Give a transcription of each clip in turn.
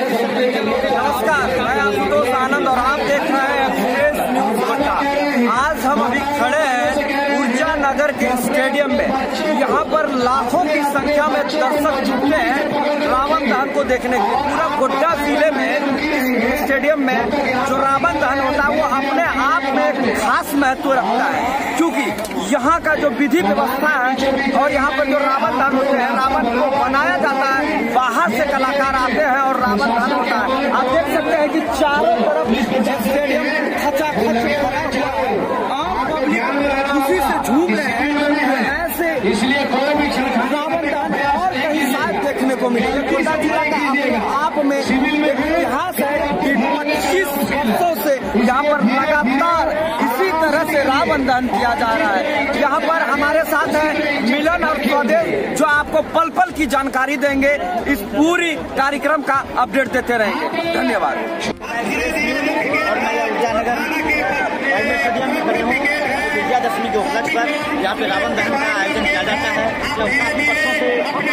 नमस्कार, मैं आशुतोष आनंद और आप देख रहे हैं एक्सप्रेस न्यूज बंदा। आज हम अभी खड़े हैं ऊर्जा नगर के स्टेडियम में। यहाँ पर लाखों की संख्या में दर्शक जुटे हैं रावण दहन को देखने के लिए। पूरा गोड्डा जिले में स्टेडियम में जो रावण दहन होता है वो अपने आप में एक खास महत्व रखता है, क्योंकि यहाँ का जो विधि व्यवस्था है और यहाँ पर जो रावण दहन होते हैं, रावण को बनाया जाता है, बाहर से कलाकार आते हैं और रावण दहन होता है। आप देख सकते हैं कि चारों तरफ स्टेडियम खचाखच भरा हुआ है। आम पब्लिक खुशी से झूम रहे हैं। ऐसे इसलिए कोई भी रावण दहन और कहीं शायद देखने को मिले। गोड्डा जिला का आप में इतिहास है कि 25 वर्षों से यहाँ पर लगातार इसी तरह से रावण दहन किया जा रहा है। यहाँ पर हमारे साथ है मिलन और स्वदेव, जो आपको पल पल की जानकारी देंगे, इस पूरी कार्यक्रम का अपडेट देते रहेंगे। धन्यवाद। और मैं ऊर्जा नगर स्टेडियम में खड़े हूँ। विजयादशमी के उपलक्ष्य पर यहाँ पे रावण दहन का आयोजन किया जाता है। वर्षों से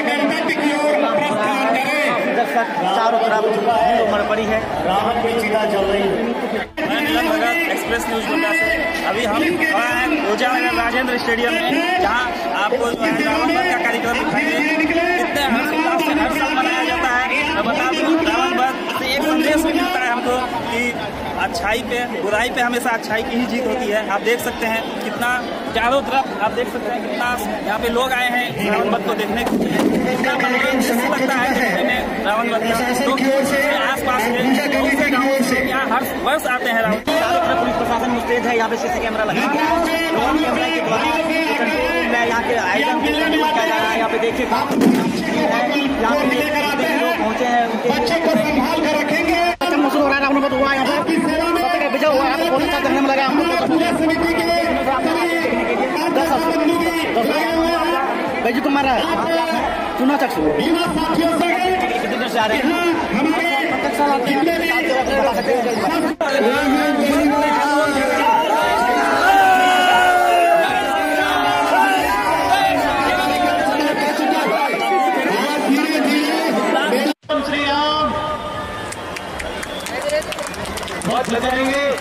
दर्शक चारों तरफ उमड़ पड़ी है। रावण की चिता जल रही है। मैं मिलन भगत, एक्सप्रेस न्यूज बंदा से। अभी हम खड़ा हैं ऊर्जा नगर राजेंद्र स्टेडियम में, जहाँ आपको जो है रावण दहन का कार्यक्रम दिखाएंगे। कितने हर्षोल्लास से हर साल मनाया जाता है। मैं बता दूं, रावण दहन से एक संदेश भी मिलता है हमको कि अच्छाई पे बुराई पे हमेशा अच्छाई की ही जीत होती है। आप देख सकते हैं कितना चारों तरफ आप देख सकते हैं कितना यहाँ पे लोग आए हैं रावण वध को देखने के लिए। कितना लगता है देखने में रावण वध का। तो आस पास के बहुत से गाँव से यहाँ हर वर्ष आते हैं रावण। चारों तरफ पुलिस प्रशासन मुस्तैद है। यहाँ पे सीसी कैमरा लगा है। कैमरा के द्वारा मैं यहाँ के आयोजन किया जा रहा है। यहाँ पे देखिए यहाँ पे लोग पहुँचे हैं। मशहूर हो रहा है रावण वध हुआ। यहाँ पर विजय हुआ है। पुलिस का जंगल लगा हमको भाई जी तुम्हारा चुनाव तक कितने से आ रहे हैं। श्री राम बहुत लगाएंगे।